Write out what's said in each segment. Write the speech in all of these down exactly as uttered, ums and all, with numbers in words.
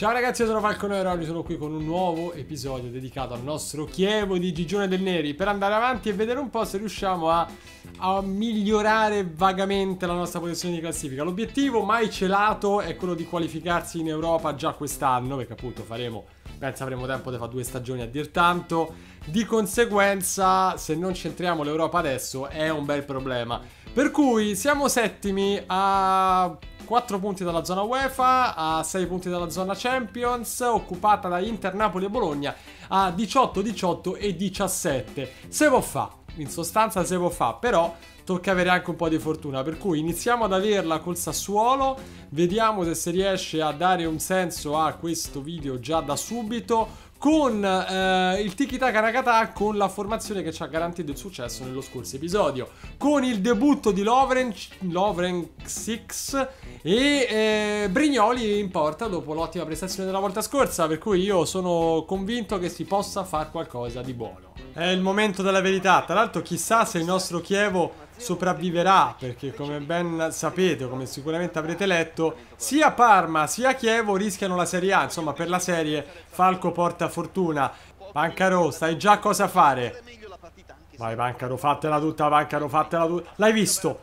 Ciao ragazzi, io sono Falconero e oggi sono qui con un nuovo episodio dedicato al nostro Chievo di Gigione del Neri per andare avanti e vedere un po' se riusciamo a, a migliorare vagamente la nostra posizione di classifica. L'obiettivo mai celato è quello di qualificarsi in Europa già quest'anno, perché appunto faremo, penso avremo tempo di fare due stagioni a dir tanto. Di conseguenza, se non centriamo l'Europa adesso è un bel problema. Per cui siamo settimi a quattro punti dalla zona UEFA, a sei punti dalla zona Champions, occupata da Inter, Napoli e Bologna a diciotto, diciotto e diciassette. Se può fa, in sostanza se può fa, però tocca avere anche un po' di fortuna, per cui iniziamo ad averla col Sassuolo, vediamo se si riesce a dare un senso a questo video già da subito, con eh, il Tiki Taka Nakata, con la formazione che ci ha garantito il successo nello scorso episodio, con il debutto di Lovren, Lovren Six e eh, Brignoli in porta dopo l'ottima prestazione della volta scorsa, per cui io sono convinto che si possa fare qualcosa di buono. È il momento della verità, tra l'altro chissà se il nostro Chievo sopravviverà, perché come ben sapete, come sicuramente avrete letto, sia Parma sia Chievo rischiano la Serie A. Insomma, per la serie Falco porta fortuna. Pancaro, sai già cosa fare. Vai Pancaro, fatela tutta, Pancaro, fatela tutta. L'hai visto?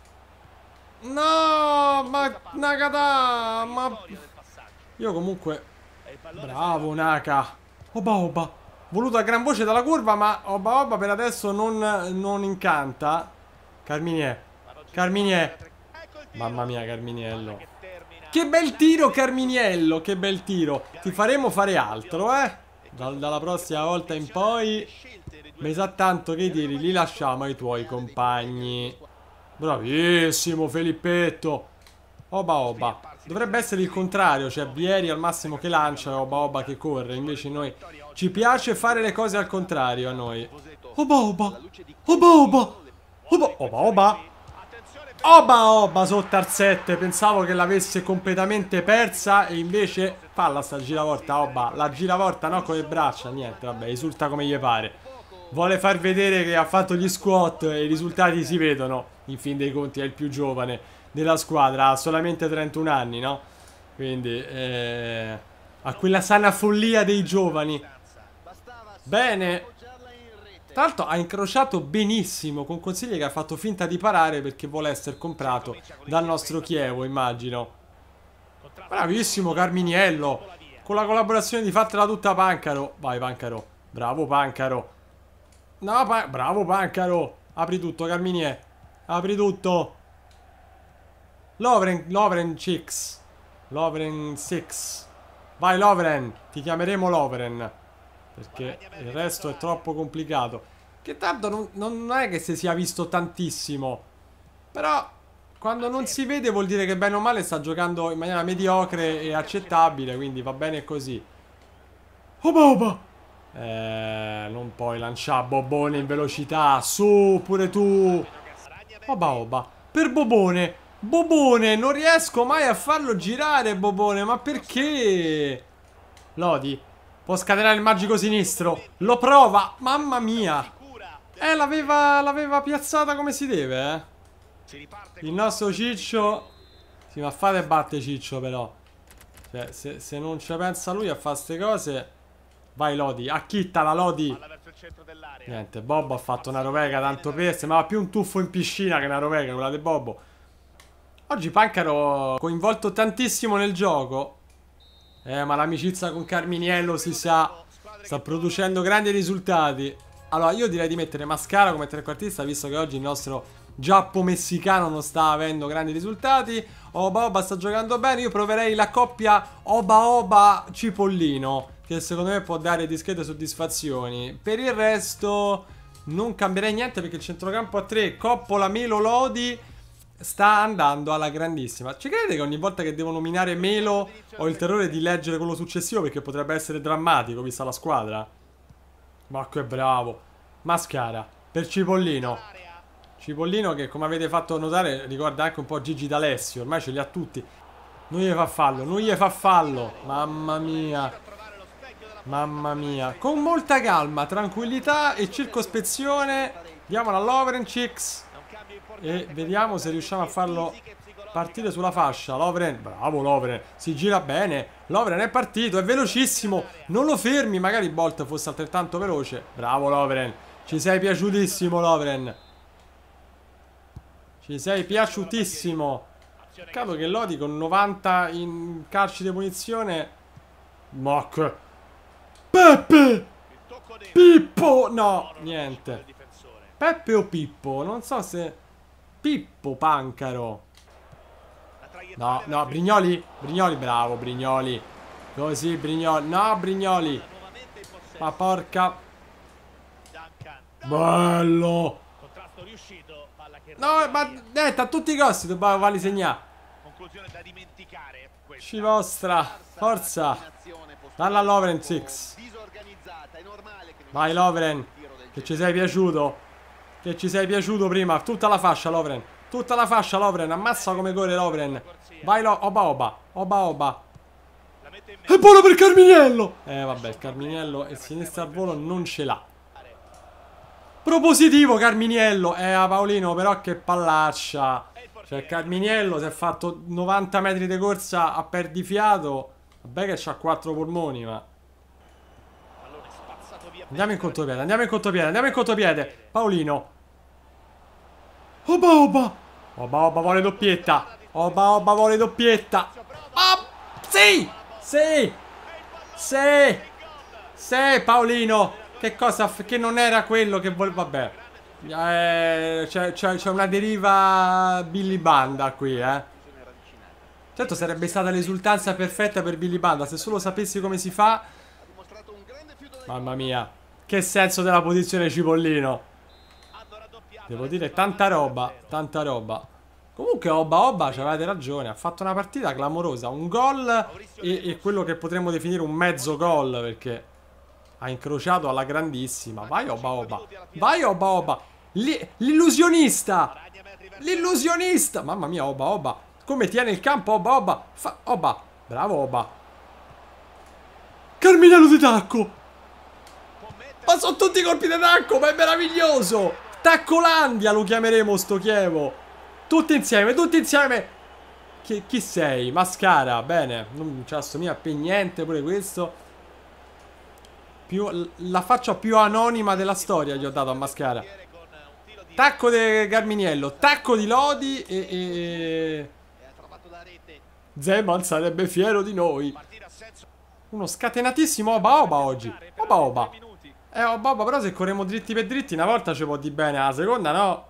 No, ma Nakata, ma io comunque bravo Naka. Oba oba, voluto a gran voce dalla curva, ma oba oba per adesso non, non incanta. Carminier, Carminier, mamma mia Carminiello, che bel tiro Carminiello, che bel tiro. Ti faremo fare altro, eh, Dal, dalla prossima volta in poi mi sa tanto che i tiri li lasciamo ai tuoi compagni. Bravissimo Felippetto. Oba oba, dovrebbe essere il contrario, cioè Vieri al massimo che lancia e oba oba che corre. Invece noi ci piace fare le cose al contrario a noi. Oba oba, oba oba, Oba oba oba Oba oba sotto al sette. Pensavo che l'avesse completamente persa e invece falla sta giravolta. Oba, la giravolta no con le braccia. Niente, vabbè, risulta come gli pare. Vuole far vedere che ha fatto gli squat e i risultati si vedono. In fin dei conti è il più giovane della squadra, ha solamente trentuno anni, no? Quindi eh, ha quella sana follia dei giovani. Bene. Tra l'altro ha incrociato benissimo con Consigli, che ha fatto finta di parare perché vuole essere comprato dal nostro Chievo, immagino. Bravissimo Carminiello, con la collaborazione di fatela tutta Pancaro. Vai Pancaro, bravo Pancaro. No, pa bravo Pancaro. Apri tutto Carminier, apri tutto. Lovren, Lovren Six, Lovren Six. Vai Lovren, ti chiameremo Lovren, perché il resto è troppo complicato. Che tanto non, non è che si sia visto tantissimo, però quando non si vede vuol dire che bene o male sta giocando in maniera mediocre e accettabile, quindi va bene così. Oba oba. Eh, non puoi lanciare Bobone in velocità. Su, pure tu. Oba oba. Per Bobone. Bobone, non riesco mai a farlo girare Bobone, ma perché? Lodi può scatenare il magico sinistro. Lo prova. Mamma mia. Eh, l'aveva l'aveva piazzata come si deve, eh. Il nostro Ciccio. Sì, ma fate batte Ciccio però. Cioè, se, se non ci pensa lui a fare ste cose. Vai Lodi, acchittala Lodi. Niente, Bobo ha fatto una rovega tanto per. Sembrava più un tuffo in piscina che una rovega, quella di Bobo. Oggi Pancaro coinvolto tantissimo nel gioco. Eh, ma l'amicizia con Carminiello si sa, sta producendo grandi risultati. Allora, io direi di mettere Mascara come trequartista, visto che oggi il nostro giappo-messicano non sta avendo grandi risultati. Oba Oba sta giocando bene. Io proverei la coppia Oba Oba Cipollino, che secondo me può dare discrete soddisfazioni. Per il resto non cambierei niente, perché il centrocampo a tre, Coppola, Melo, Lodi, sta andando alla grandissima. Ci credete che ogni volta che devo nominare Melo ho il terrore di leggere quello successivo, perché potrebbe essere drammatico vista la squadra? Ma che bravo. Mascara per Cipollino. Cipollino che, come avete fatto notare, ricorda anche un po' Gigi D'Alessio. Ormai ce li ha tutti. Non gli fa fallo, non gli fa fallo. Mamma mia. Mamma mia. Con molta calma, tranquillità e circospezione diamola a Lovren Six e vediamo se riusciamo a farlo partire sulla fascia. Lovren, bravo Lovren, si gira bene. Lovren è partito, è velocissimo. Non lo fermi, magari Bolt fosse altrettanto veloce. Bravo Lovren, ci sei piaciutissimo Lovren. Ci sei piaciutissimo. Peccato che Lodi con novanta in calci di punizione. Mock. Peppe! Pippo! No, niente. Peppe o Pippo? Non so se... Pippo Pancaro. No, no, Brignoli. Brignoli, bravo, Brignoli. Così, Brignoli. No, Brignoli. Ma porca. Bello. No, ma detta, a tutti i costi dobbiamo farli segnare. Ci vostra. Forza. Dalla Lovren sei. Vai Lovren. Che ci sei piaciuto. Che ci sei piaciuto prima. Tutta la fascia Lovren. Tutta la fascia Lovren. Ammazza come corre Lovren. Vai Lo... Oba oba. Oba oba. È buono per Carminiello. Eh vabbè, il Carminiello e sinistra al volo non ce l'ha. Propositivo Carminiello. Eh a Paolino però che pallaccia. Cioè Carminiello si è fatto novanta metri di corsa a perdifiato. Vabbè che c'ha quattro polmoni ma... Andiamo in contropiede, andiamo in contropiede, andiamo in contropiede. Paolino. Oba oba. Oba oba vuole doppietta. Oba oba vuole doppietta. Oh, sì. Sì. Sì. Sì Paolino. Che cosa? Che non era quello che voleva. Vabbè. Eh, c'è una deriva Billy Banda qui, eh. Certo sarebbe stata l'esultanza perfetta per Billy Banda. Se solo sapessi come si fa. Mamma mia. Che senso della posizione Cipollino. Devo dire tanta roba. Tanta roba. Comunque Oba Oba, ci avete ragione. Ha fatto una partita clamorosa. Un gol e, e quello che potremmo definire un mezzo gol. Perché ha incrociato alla grandissima. Vai Oba Oba. Vai Oba Oba. L'illusionista. L'illusionista. Mamma mia Oba Oba. Come tiene il campo Oba Oba. Fa Oba. Bravo Oba. Carminiello di tacco. Ma sono tutti colpi di tacco, ma è meraviglioso! Taccolandia lo chiameremo sto Chievo. Tutti insieme, tutti insieme. Chi, chi sei? Mascara, bene. Non ci assomiglia per niente pure questo. Più, la faccia più anonima della storia gli ho dato a Mascara. Tacco di Carminiello, tacco di Lodi e... e... Zeman sarebbe fiero di noi. Uno scatenatissimo Oba Oba oggi. Oba Oba. Eh, Oba Oba, però se corriamo dritti per dritti una volta ci può di bene, la seconda no.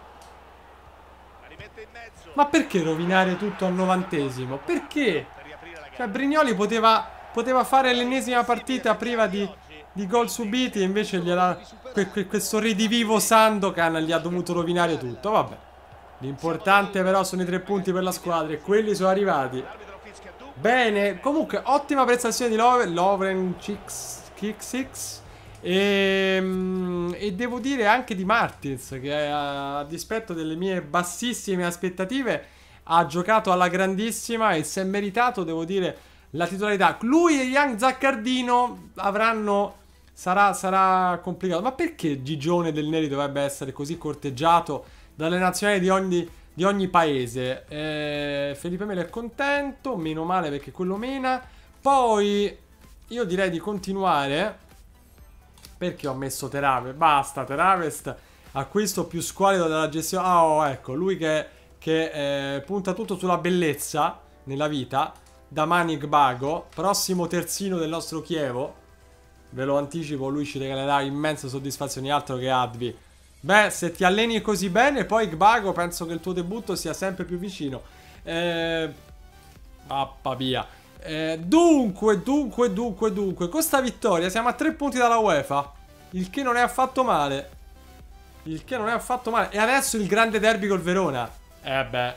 Ma perché rovinare tutto al novantesimo? Perché? Cioè Brignoli poteva, poteva fare l'ennesima partita priva di, di gol subiti e invece gliela, que, que, questo redivivo Sandokan gli ha dovuto rovinare tutto. Vabbè. L'importante però sono i tre punti per la squadra e quelli sono arrivati. Bene, comunque ottima prestazione di Lovren, Lovren Kick six. E, e devo dire anche di Martins che a, a dispetto delle mie bassissime aspettative ha giocato alla grandissima e si è meritato, devo dire, la titolarità. Lui e Young Zaccardino avranno... Sarà, sarà complicato. Ma perché Gigione del Neri dovrebbe essere così corteggiato dalle nazionali di ogni, di ogni paese? Eh, Felipe Melo è contento, meno male perché quello mena. Poi io direi di continuare... Perché ho messo Terave? Basta, Teravest, acquisto più squalido della gestione. Ah, oh, ecco, lui che, che eh, punta tutto sulla bellezza nella vita. Damani Gbago, prossimo terzino del nostro Chievo. Ve lo anticipo, lui ci regalerà immense soddisfazioni, altro che Advi. Beh, se ti alleni così bene, poi Gbago penso che il tuo debutto sia sempre più vicino. Eh... Pappa via. Eh, dunque, dunque, dunque, dunque, con sta vittoria siamo a tre punti dalla UEFA. Il che non è affatto male. Il che non è affatto male. E adesso il grande derby col Verona. Eh beh.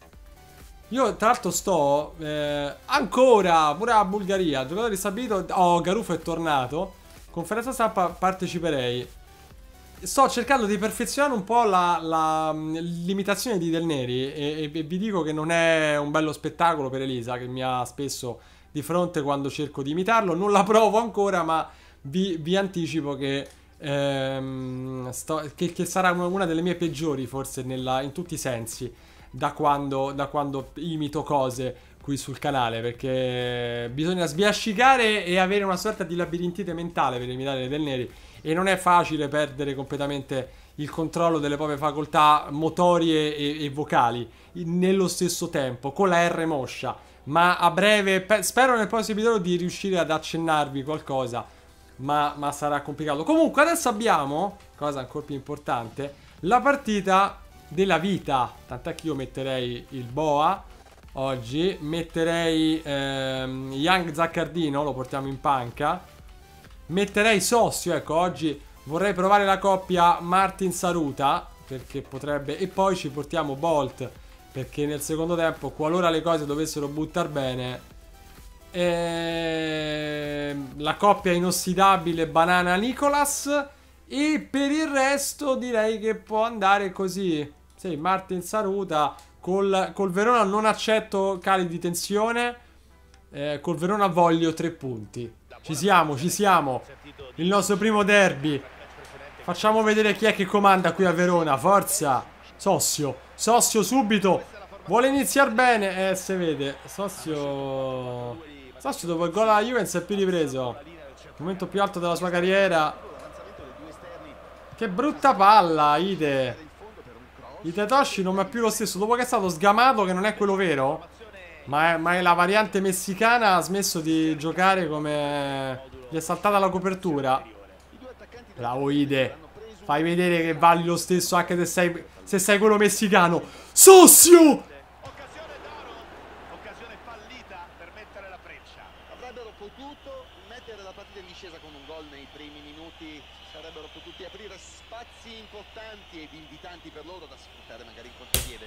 Io tra l'altro sto eh, ancora pure a Bulgaria. Giocatore stabilito. Oh, Garufo è tornato. Conferenza stampa parteciperei. Sto cercando di perfezionare un po' la, la l'imitazione di Del Neri e, e, e vi dico che non è un bello spettacolo per Elisa, che mi ha spesso di fronte quando cerco di imitarlo. Non la provo ancora, ma vi, vi anticipo che, ehm, sto, che, che sarà una delle mie peggiori forse nella, in tutti i sensi. da quando, da quando imito cose qui sul canale, perché bisogna sbiascicare e avere una sorta di labirintite mentale per imitare le Del Neri, e non è facile perdere completamente il controllo delle proprie facoltà motorie e, e vocali nello stesso tempo, con la R moscia. Ma a breve, spero nel prossimo video di riuscire ad accennarvi qualcosa, ma, ma sarà complicato. Comunque adesso abbiamo, cosa ancora più importante, la partita della vita. Tant'è che io metterei il Boa oggi, metterei ehm, Young Zaccardino, lo portiamo in panca, metterei Sossio, ecco, oggi vorrei provare la coppia Martin Saruta, perché potrebbe, e poi ci portiamo Bolt, perché nel secondo tempo, qualora le cose dovessero buttare bene, ehm, la coppia inossidabile Banana Nicolas, e per il resto direi che può andare così. Sì, Martin Saruta. Col, col Verona non accetto cali di tensione. Eh, col Verona voglio tre punti. Ci siamo, ci siamo. Il nostro primo derby. Facciamo vedere chi è che comanda qui a Verona. Forza. Sossio. Sossio subito. Vuole iniziare bene. Eh, se vede. Sossio. Sossio dopo il gol alla Juventus è più ripreso. Il momento più alto della sua carriera. Che brutta palla, Ide. Itetoshi non è più lo stesso. Dopo che è stato sgamato, che non è quello vero, ma è, ma è la variante messicana, ha smesso di giocare come... Gli è saltata la copertura. Bravo Ide. Fai vedere che vali lo stesso anche se sei, se sei quello messicano. Sossio! Occasione d'oro. Occasione fallita per mettere la freccia. Avrebbero potuto mettere la partita in discesa con un gol nei primi minuti. Sarebbero potuti aprire spazi importanti ed invitanti per loro da sfruttare magari in contropiede.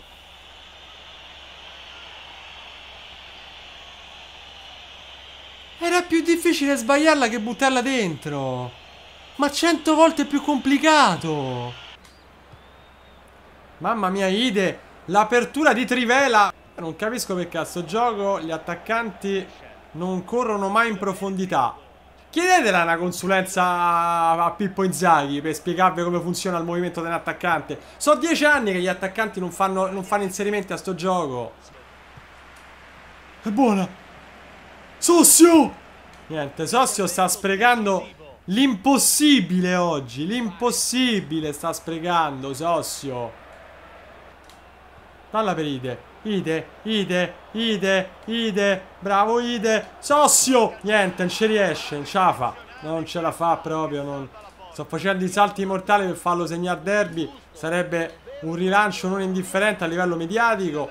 Era più difficile sbagliarla che buttarla dentro. Ma cento volte più complicato. Mamma mia, Ide. L'apertura di Trivela. Non capisco perché a sto gioco gli attaccanti non corrono mai in profondità. Chiedetela una consulenza a Pippo Inzaghi per spiegarvi come funziona il movimento dell'attaccante. So dieci anni che gli attaccanti non fanno, non fanno inserimenti a sto gioco. È buona. Sossio! Niente, Sossio sta sprecando l'impossibile oggi. L'impossibile sta sprecando Sossio. Palla per Ide. Ide, Ide, Ide, Ide. Bravo Ide. Sossio! Niente, non ci riesce, non ce la fa. Non ce la fa proprio. Non... Sto facendo i salti mortali per farlo segnare derby. Sarebbe un rilancio non indifferente a livello mediatico.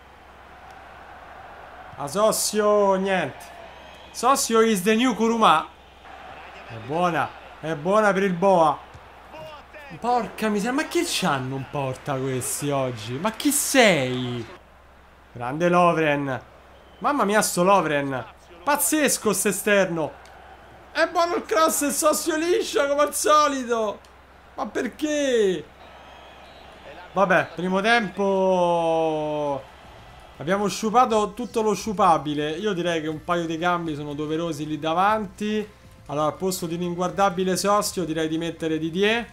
A Sossio, niente. Sossio is the new Kuruma. È buona, è buona per il Boa. Porca miseria, ma che c'hanno un porta questi oggi? Ma chi sei? Grande Lovren. Mamma mia sto Lovren. Pazzesco st'esterno. È buono il cross e Sossio liscia come al solito. Ma perché? Vabbè, primo tempo... Abbiamo sciupato tutto lo sciupabile. Io direi che un paio di cambi sono doverosi lì davanti. Allora, al posto di un inguardabile Sossio direi di mettere Didier.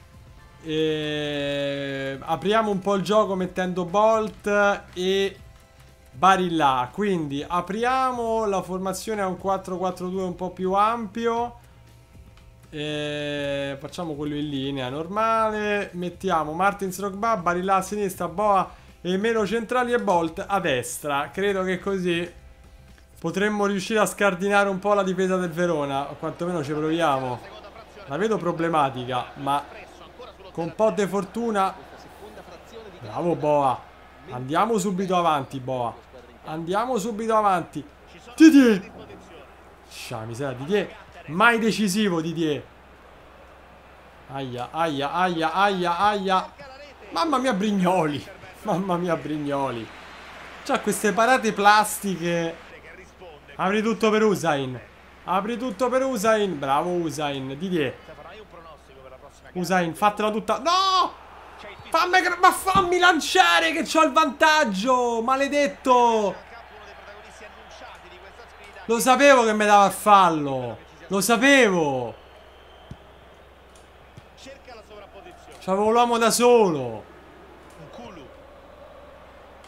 E... apriamo un po' il gioco mettendo Bolt e Barilla. Quindi apriamo la formazione a un quattro quattro due un po' più ampio. E... facciamo quello in linea normale. Mettiamo Martins Drogba, Barilla a sinistra, Boa e meno centrali e Bolt a destra. Credo che così potremmo riuscire a scardinare un po' la difesa del Verona. O quantomeno ci proviamo. La vedo problematica, ma con un po' di fortuna. Bravo Boa. Andiamo subito avanti Boa. Andiamo subito avanti. Didier. Scia miseria, Didier. Mai decisivo Didier. Aia, aia, aia, aia, aia. Mamma mia Brignoli. Mamma mia Brignoli. C'ha queste parate plastiche. Apri tutto per Usain. Apri tutto per Usain. Bravo Usain. Didier. Usain, fatela tutta. No! Fammi, ma fammi lanciare che c'ho il vantaggio. Maledetto. Lo sapevo che mi dava il fallo. Lo sapevo. C'avevo l'uomo da solo.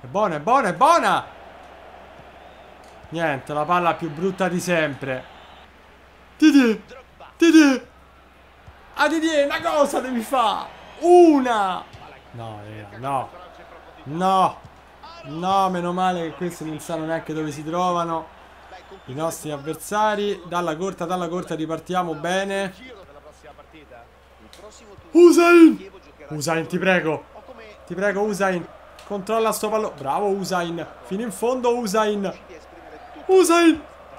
È buona, è buona, è buona! Niente, la palla più brutta di sempre. Didier! Didier! Ah, Didier, una cosa devi fare! Una! No, raga, no. No! No, meno male che questi non sanno neanche dove si trovano i nostri avversari. Dalla corta, dalla corta ripartiamo bene. Usain! Usain, ti prego. Ti prego, Usain. Controlla sto pallone. Bravo, Usain. Fino in fondo, Usain. Usain!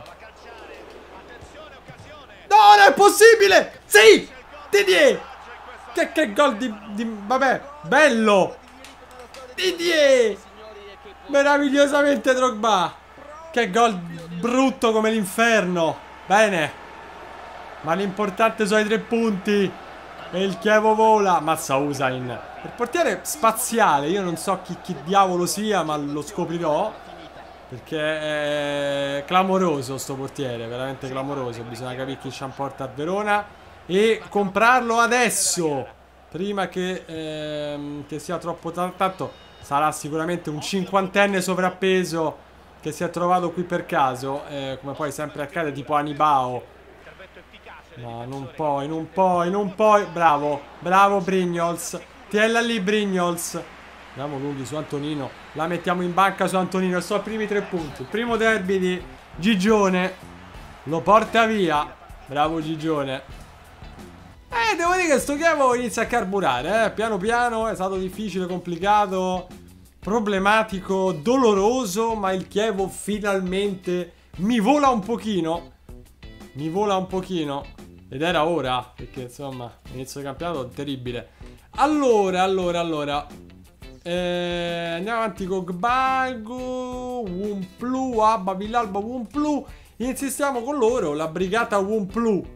No, non è possibile! Sì! Didier! Che, che gol di, di... Vabbè, bello! Didier! Meravigliosamente Drogba! Che gol brutto come l'inferno! Bene! Ma l'importante sono i tre punti! E il Chievo vola! Mazza Usain! Il portiere spaziale, io non so chi, chi diavolo sia, ma lo scoprirò. Perché è clamoroso sto portiere, veramente clamoroso. Bisogna capire chi ci porta a Verona e comprarlo adesso, prima che, ehm, che sia troppo tanto. Sarà sicuramente un cinquantenne sovrappeso che si è trovato qui per caso, eh, come poi sempre accade, tipo Anibao. No, non puoi, non puoi, non puoi. Bravo, bravo Brignols. Tiella lì Brignols. Andiamo lunghi su Antonino. La mettiamo in banca su Antonino. Sono i primi tre punti. Il primo derby di Gigione. Lo porta via. Bravo Gigione. Eh, devo dire che sto Chievo inizia a carburare, eh. Piano piano, è stato difficile, complicato, problematico, doloroso, ma il Chievo finalmente mi vola un pochino. Mi vola un pochino. Ed era ora, perché insomma, inizio del campionato terribile. Allora, allora, allora. Eh, andiamo avanti con Gbago, Wumplu, Abba, Villalba, Wumplu. Insistiamo con loro, la brigata Wumplu.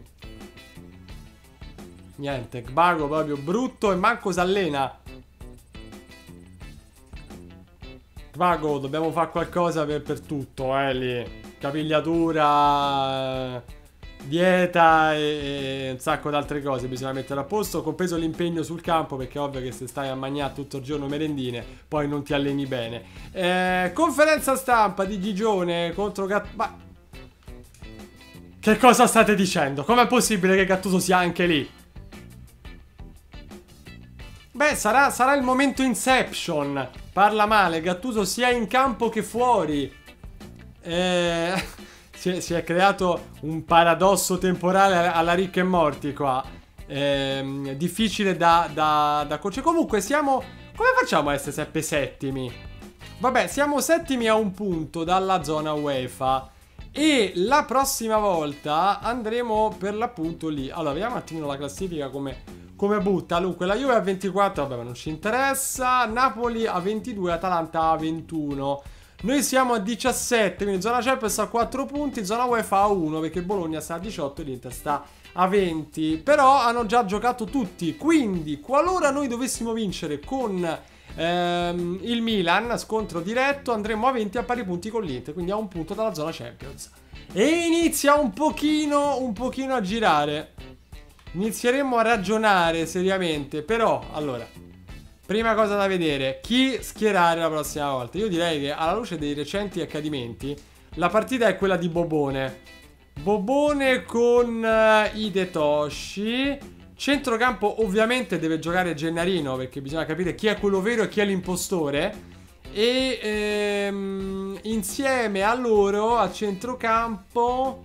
Niente, Gbago proprio brutto e manco s'allena. Gbago, dobbiamo fare qualcosa per, per tutto, eh, lì. Capigliatura, dieta e, e un sacco di altre cose bisogna mettere a posto, compreso l'impegno sul campo, perché è ovvio che se stai a mangiare tutto il giorno merendine poi non ti alleni bene. Eh, conferenza stampa di Gigione contro Gattuso. Ma che cosa state dicendo? Com'è possibile che Gattuso sia anche lì? Beh, sarà, sarà il momento Inception. Parla male, Gattuso sia in campo che fuori. Eh, si, è, si è creato un paradosso temporale alla Rick e Morty qua. Eh, difficile da, da, da coach. Comunque siamo... Come facciamo a essere sempre settimi? Vabbè, siamo settimi a un punto dalla zona UEFA. E la prossima volta andremo per l'appunto lì. Allora, vediamo un attimino la classifica come... Come butta? Dunque la Juve a ventiquattro, vabbè, ma non ci interessa. Napoli a ventidue, Atalanta a ventuno. Noi siamo a diciassette, quindi zona Champions a quattro punti, zona UEFA a uno, perché Bologna sta a diciotto e l'Inter sta a venti. Però hanno già giocato tutti, quindi qualora noi dovessimo vincere con ehm, il Milan, scontro diretto, andremo a venti a pari punti con l'Inter, quindi a un punto dalla zona Champions. E inizia un pochino, un pochino a girare. Inizieremo a ragionare seriamente. Però, allora, prima cosa da vedere, chi schierare la prossima volta. Io direi che alla luce dei recenti accadimenti la partita è quella di Bobone. Bobone con uh, Hidetoshi. Centrocampo ovviamente deve giocare Gennarino, perché bisogna capire chi è quello vero e chi è l'impostore. E ehm, insieme a loro a centrocampo...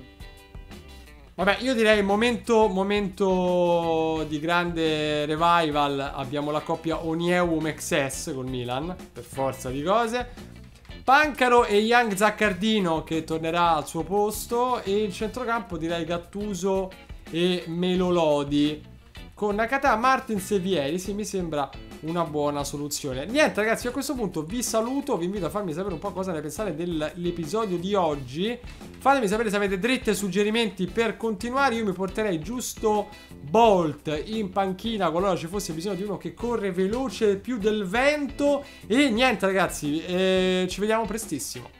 Vabbè, io direi momento, momento di grande revival. Abbiamo la coppia Oniewum-X S col Milan, per forza di cose. Pancaro e Young Zaccardino che tornerà al suo posto. E il centrocampo direi Gattuso e Melolodi con Nakata, Martins e Vieri. Sì, mi sembra una buona soluzione. Niente ragazzi, a questo punto vi saluto. Vi invito a farmi sapere un po' cosa ne pensate dell'episodio di oggi. Fatemi sapere se avete dritte suggerimenti per continuare. Io mi porterei giusto Bolt in panchina qualora ci fosse bisogno di uno che corre veloce più del vento. E niente ragazzi, eh, ci vediamo prestissimo.